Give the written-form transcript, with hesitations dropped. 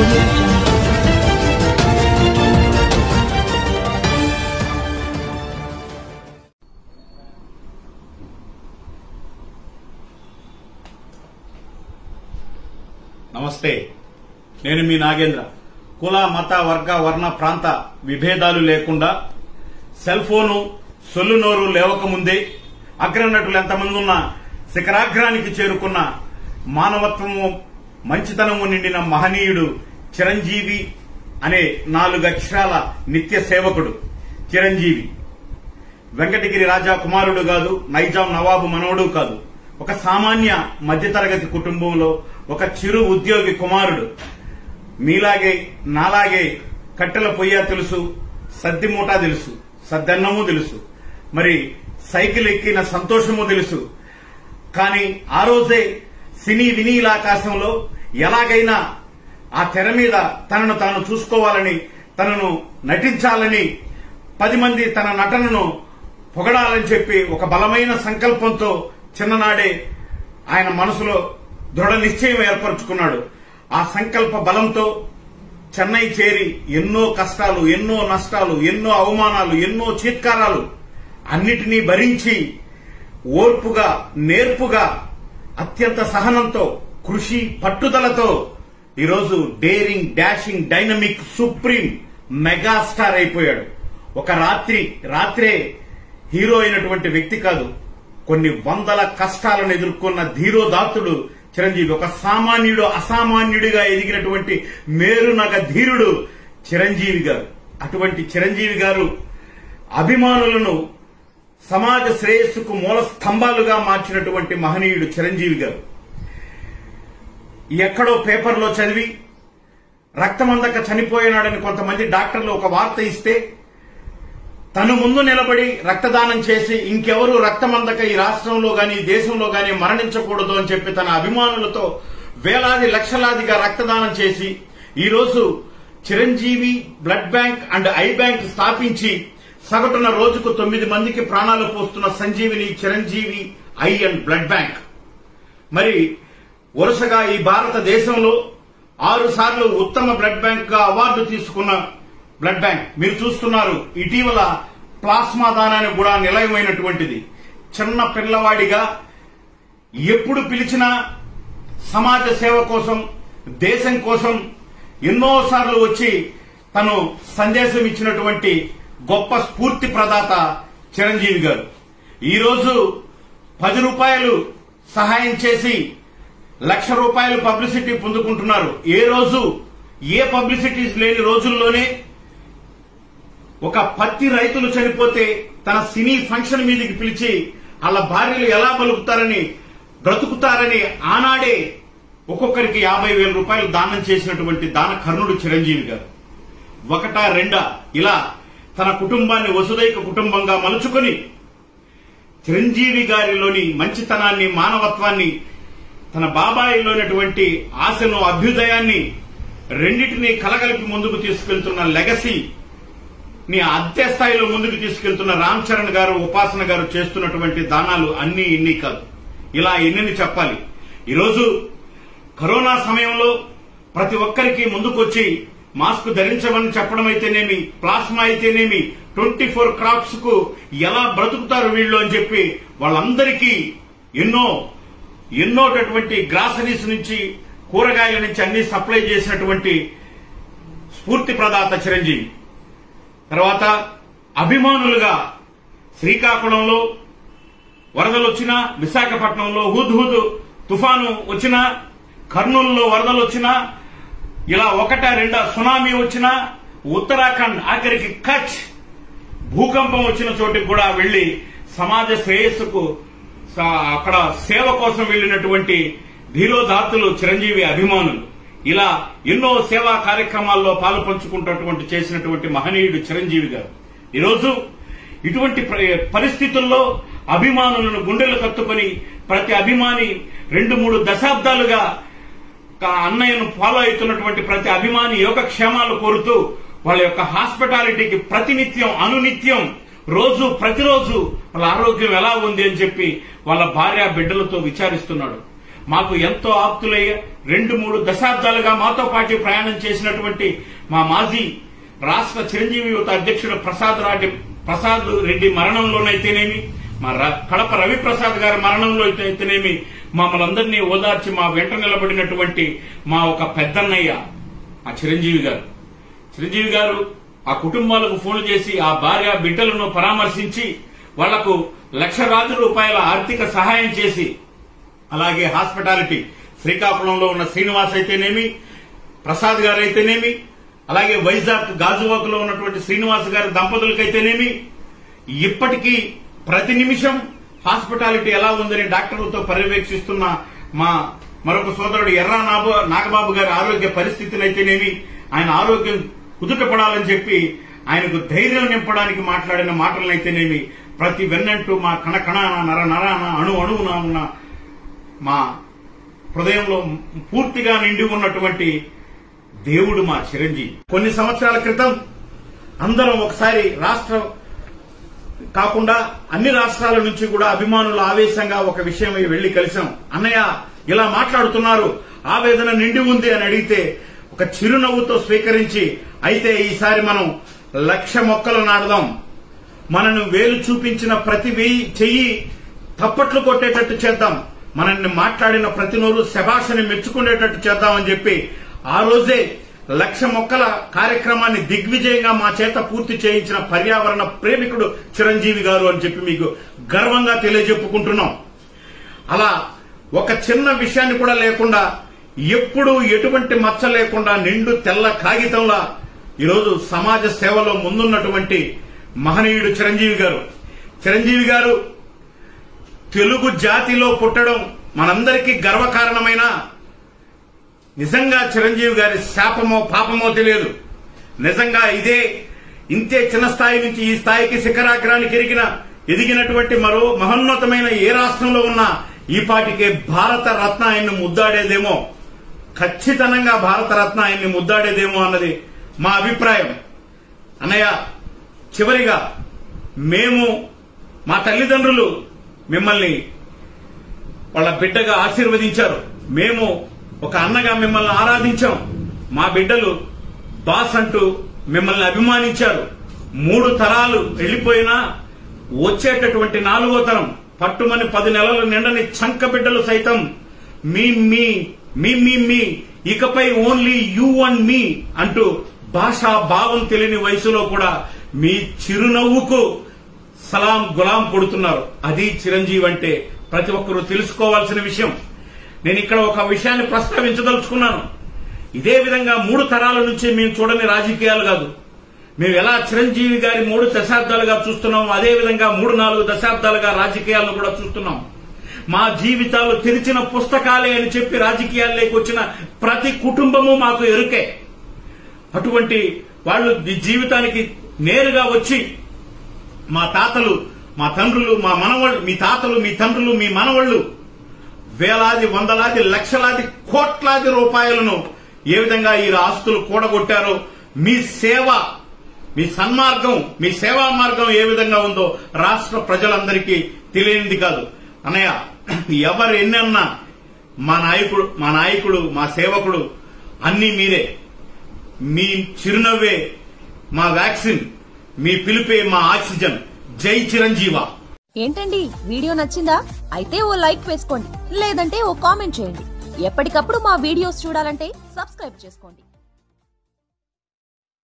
audio jungle. నమస్తే, నేను మీ నాగేంద్ర. కుల మత వర్గ వర్ణ ప్రాంత విభేదాలు లేకుండా సెల్ ఫోను సొల్లునోరు లేవకముందే అగ్రనటులు ఎంతమంది ఉన్నా శిఖరాగ్రానికి చేరుకున్న మానవత్వము మంచితనము నిండిన మహనీయుడు చిరంజీవి అనే 4 అక్షరాల నిత్య సేవకుడు చిరంజీవి. వెంకటగిరి రాజా కుమారుడు కాదు, నైజాం నవాబు మనవడు కాదు. ఒక సామాన్య మధ్యతరగతి కుటుంబంలో ఒక చిరు ఉద్యోగి కుమారుడు. మీలాగే నాలాగే కట్టెల పొయ్య తెలుసు, సద్ది మూట తెలుసు, సద్దన్నము తెలుసు, మరి సైకిల్ ఎక్కిన సంతోషము తెలుసు. కానీ ఆ రోజే సినీ వినీలాకాశంలో ఎలాగైనా ఆ తెర మీద తనను తాను చూసుకోవాలని, తనను నటించాలని, 10 మంది తన నటనను పొగడాలని చెప్పి ఒక బలమైన సంకల్పంతో చిన్ననాడే ఆయన మనసులో దృఢ నిశ్చయం ఏర్పరచుకున్నాడు. ఆ సంకల్ప బలంతో చెన్నై చేరి ఎన్నో కష్టాలు, ఎన్నో నష్టాలు, ఎన్నో అవమానాలు, ఎన్నో చీత్కారాలు అన్నిటినీ భరించి ఓర్పుగా, నేర్పుగా, అత్యంత సహనంతో, కృషి పట్టుదలతో ఈరోజు daring, dashing, dynamic, supreme megastar అయిపోయాడు. ఒక రాత్రే హీరో అయినటువంటి వ్యక్తి కాదు, కొన్ని వందల కష్టాలను ఎదుర్కొన్న ధీరోదాత్తుడు చిరంజీవి. ఒక సామాన్యుడు అసామాన్యుడిగా ఎదిగినటువంటి మేరునగ ధీరుడు చిరంజీవి గారు. అటువంటి చిరంజీవి గారు అభిమానులను సమాజ శ్రేయస్సుకు మూల స్తంభాలుగా మార్చినటువంటి మహనీయుడు చిరంజీవి గారు. ఎక్కడో పేపర్లో చదివి రక్తమందక చనిపోయినాడని కొంతమంది డాక్టర్లు ఒక వార్త ఇస్తే తను ముందు నిలబడి రక్తదానం చేసి ఇంకెవరూ రక్తమందక ఈ రాష్ట్రంలో గాని దేశంలో గాని మరణించకూడదు అని చెప్పి తన అభిమానులతో వేలాది లక్షలాదిగా రక్తదానం చేసి ఈరోజు Chiranjeevi blood bank and eye bank స్థాపించి సగటున రోజుకు 9 మందికి ప్రాణాలు పోస్తున్న సంజీవిని Chiranjeevi eye and blood bank. మరి వరుసగా ఈ భారతదేశంలో 6 సార్లు ఉత్తమ బ్లడ్ బ్యాంక్ గా అవార్డు తీసుకున్న బ్లడ్ బ్యాంక్. మీరు చూస్తున్నారు, ఇటీవల ప్లాస్మా దానానికి కూడా నిలయమైనటువంటిది. చిన్న పిల్లవాడిగా ఎప్పుడు పిలిచినా సమాజ సేవ కోసం, దేశం కోసం ఎన్నోసార్లు వచ్చి తను సందేశం ఇచ్చినటువంటి గొప్ప స్ఫూర్తి ప్రదాత చిరంజీవి గారు. ఈరోజు 10 రూపాయలు సహాయం చేసి ₹1,00,000 పబ్లిసిటీ పొందుకుంటున్నారు. ఏ రోజు ఏ పబ్లిసిటీ లేని రోజుల్లోనే ఒక పత్తి రైతులు చనిపోతే తన సినీ ఫంక్షన్ మీదకి పిలిచి వాళ్ళ భార్యలు ఎలా బ్రతుకుతారని ఆనాడే ఒక్కొక్కరికి ₹50,000 దానం చేసినటువంటి దాన కర్ణుడు చిరంజీవి గారు. 1, 2 ఇలా తన కుటుంబాన్ని వసుదైక కుటుంబంగా మలుచుకొని చిరంజీవి గారిలోని మంచితనాన్ని, మానవత్వాన్ని, తన బాబాయిలోనటువంటి ఆశను, అభ్యుదయాన్ని రెండింటినీ కలగలిపి ముందుకు తీసుకెళ్తున్న లెగసీ ని అద్దె స్థాయిలో ముందుకు తీసుకెళ్తున్న రామ్ చరణ్ గారు, ఉపాసన గారు చేస్తున్నటువంటి దానాలు అన్ని ఇన్ని కాదు. ఇలా ఎన్ని చెప్పాలి. ఈరోజు కరోనా సమయంలో ప్రతి ఒక్కరికి ముందుకొచ్చి మాస్క్ ధరించమని చెప్పడం అయితేనేమి, ప్లాస్మా అయితేనేమి, 24 క్రాప్స్ కు ఎలా బ్రతుకుతారు వీళ్ళు అని చెప్పి వాళ్ళందరికీ ఎన్నోటటువంటి గ్రాసరీస్ నుంచి, కూరగాయల నుంచి అన్ని సప్లై చేసినటువంటి స్ఫూర్తి ప్రదాత చిరంజీవి. తర్వాత అభిమానులుగా శ్రీకాకుళంలో వరదలు వచ్చినా, విశాఖపట్నంలో హుద్హుద్ తుఫాను వచ్చినా, కర్నూలులో వరదలు వచ్చినా, ఇలా 1, 2 సునామీ వచ్చినా, ఉత్తరాఖండ్ ఆఖరికి కచ్ భూకంపం వచ్చిన చోటికి కూడా వెళ్లి సమాజ శ్రేయస్సుకు అక్కడ సేవ కోసం వెళ్లినటువంటి ధీరోదాత్తులు చిరంజీవి అభిమానులు. ఇలా ఎన్నో సేవా కార్యక్రమాల్లో పాలు పంచుకుంటున్నటువంటి చేసినటువంటి మహనీయుడు చిరంజీవి గారు. ఈరోజు ఇటువంటి పరిస్థితుల్లో అభిమానులను గుండెలు కత్తుకొని ప్రతి అభిమాని 2-3 దశాబ్దాలుగా అన్నయ్యను ఫాలో అవుతున్నటువంటి ప్రతి అభిమాని యోగక్షేమాలు కోరుతూ వాళ్ళ యొక్క హాస్పిటాలిటీకి ప్రతినిత్యం, అనునిత్యం, ప్రతిరోజు వాళ్ళ ఆరోగ్యం ఎలా ఉంది అని చెప్పి వాళ్ళ భార్య బిడ్డలతో విచారిస్తున్నాడు. మాకు ఎంతో ఆప్తులయ్యే 2-3 దశాబ్దాలుగా మాతో పాటు ప్రయాణం చేసినటువంటి మా మాజీ రాష్ట్ర చిరంజీవి యువత అధ్యక్షుడు ప్రసాద్ రెడ్డి మరణంలోనైతేనేమి, మా కడప రవిప్రసాద్ గారి మరణంలో అయితేనేమి, మమ్మల్ని అందరినీ ఓదార్చి మా వెంట నిలబడినటువంటి మా ఒక పెద్దన్నయ్య ఆ చిరంజీవి గారు ఆ కుటుంబాలకు ఫోన్లు చేసి ఆ భార్య బిడ్డలను పరామర్శించి వాళ్లకు ₹1,00,000 ఆర్థిక సహాయం చేసి, అలాగే హాస్పిటాలిటీ శ్రీకాకుళంలో ఉన్న శ్రీనివాస్ అయితేనేమి, ప్రసాద్ గారు అయితేనేమి, అలాగే వైజాగ్ గాజువాకలో ఉన్నటువంటి శ్రీనివాస్ గారి దంపతులకైతేనేమి, ఇప్పటికీ ప్రతి నిమిషం హాస్పిటాలిటీ ఎలా ఉందని డాక్టర్లతో పర్యవేక్షిస్తున్న మా మరొక సోదరుడు ఎర్రా నాగబాబు గారి ఆరోగ్య పరిస్థితినైతేనేమి, ఆయన ఆరోగ్యం కుదుటపడాలని చెప్పి ఆయనకు ధైర్యం నింపడానికి మాట్లాడిన మాటలనైతేనేమి, ప్రతి వెన్నంటూ మా కణకణాన నరాన అణువున ఉన్న మా హృదయంలో పూర్తిగా నిండి ఉన్నటువంటి దేవుడు మా చిరంజీవి. కొన్ని సంవత్సరాల క్రితం అందరం ఒకసారి రాష్ట్రం కాకుండా అన్ని రాష్ట్రాల నుంచి కూడా అభిమానుల ఆవేశంగా ఒక విషయమై వెళ్లి కలిశాం. అన్నయ్య ఇలా మాట్లాడుతున్నారు, ఆవేదన నిండి ఉంది అని అడిగితే ఒక చిరునవ్వుతో స్వీకరించి, అయితే ఈసారి మనం 1,00,000 మొక్కలు నాటుదాం, మనను వేలు చూపించిన ప్రతి చెయ్యి తప్పట్లు కొట్టేటట్టు చేద్దాం, మనల్ని మాట్లాడిన ప్రతి నోరు శభాషని మెచ్చుకునేటట్టు చేద్దామని చెప్పి ఆ రోజే 1,00,000 మొక్కల కార్యక్రమాన్ని దిగ్విజయంగా మా చేత పూర్తి చేయించిన పర్యావరణ ప్రేమికుడు చిరంజీవి గారు అని చెప్పి మీకు గర్వంగా తెలియజెప్పుకుంటున్నాం. అలా ఒక చిన్న విషయాన్ని కూడా లేకుండా, ఎప్పుడూ ఎటువంటి మచ్చ లేకుండా నిండు తెల్ల కాగితంలా ఈరోజు సమాజ సేవలో ముందున్నటువంటి మహనీయుడు చిరంజీవి గారు తెలుగు జాతిలో పుట్టడం మనందరికీ గర్వకారణమైన, నిజంగా చిరంజీవి గారి శాపమో పాపమో తెలియదు. నిజంగా ఇంతే చిన్న స్థాయి నుంచి ఈ స్థాయికి శిఖరాగ్రానికి ఎదిగినటువంటి మరో మహోన్నతమైన ఏ రాష్ట్రంలో ఉన్నా ఈ పాటికే భారత రత్న ఆయన్ని ముద్దాడేదేమో, ఖచ్చితంగా భారత రత్న ఆయన్ని ముద్దాడేదేమో అన్నది మా అభిప్రాయం. అన్నయ్య, చివరిగా మా తల్లిదండ్రులు మిమ్మల్ని వాళ్ళ బిడ్డగా ఆశీర్వదించారు, మేము ఒక అన్నగా మిమ్మల్ని ఆరాధించాం, మా బిడ్డలు బాస్ అంటూ మిమ్మల్ని అభిమానించారు. 3 తరాలు వెళ్లిపోయినా వచ్చేటటువంటి 4వ తరం పట్టుమని 10 నెలలు నిండని చంక బిడ్డలు సైతం మీ ఇకపై ఓన్లీ యూ అండ్ మీ అంటూ భాషా భావం తెలియని వయసులో కూడా మీ చిరునవ్వుకు సలాం గులాం కొడుతున్నారు. అది చిరంజీవి అంటే ప్రతి ఒక్కరూ తెలుసుకోవాల్సిన విషయం. నేను ఇక్కడ ఒక విషయాన్ని ప్రస్తావించదలుచుకున్నాను. ఇదే విధంగా 3 తరాల నుంచి మేము చూడని రాజకీయాలు కాదు. మేము ఎలా చిరంజీవి గారి 3 దశాబ్దాలుగా చూస్తున్నాం, అదే విధంగా 3-4 దశాబ్దాలుగా రాజకీయాలను కూడా చూస్తున్నాం. మా జీవితాలు తెరిచిన పుస్తకాలే అని చెప్పి రాజకీయాల్లోకి వచ్చిన ప్రతి కుటుంబము మాకు ఎరుకే. అటువంటి వాళ్ళు ఈ జీవితానికి నేరుగా వచ్చి మా తాతలు, మా తండ్రులు, మా మనవళ్ళు, మీ తాతలు, మీ తండ్రులు, మీ మనవళ్ళు వేలాది, వందలాది, లక్షలాది, కోట్లాది రూపాయలను ఏ విధంగా ఈ ఆస్తులు కూడగొట్టారో, మీ సేవ, మీ సన్మార్గం, మీ సేవా మార్గం ఏ విధంగా ఉందో రాష్ట్ర ప్రజలందరికీ తెలియనిది కాదు. అన్నయ్య, ఎవరు ఎన్నన్నా మా నాయకుడు, మా సేవకుడు అన్నీ మీరే. మీ చిరునవ్వే మా వ్యాక్సిన్, మీ పిలుపే మా ఆక్సిజన్. జై చిరంజీవా. ఏంటండి, వీడియో నచ్చిందా? అయితే ఓ లైక్ వేసుకోండి, లేదంటే ఓ కామెంట్ చేయండి. ఎప్పటికప్పుడు మా వీడియోస్ చూడాలంటే సబ్స్క్రైబ్ చేసుకోండి.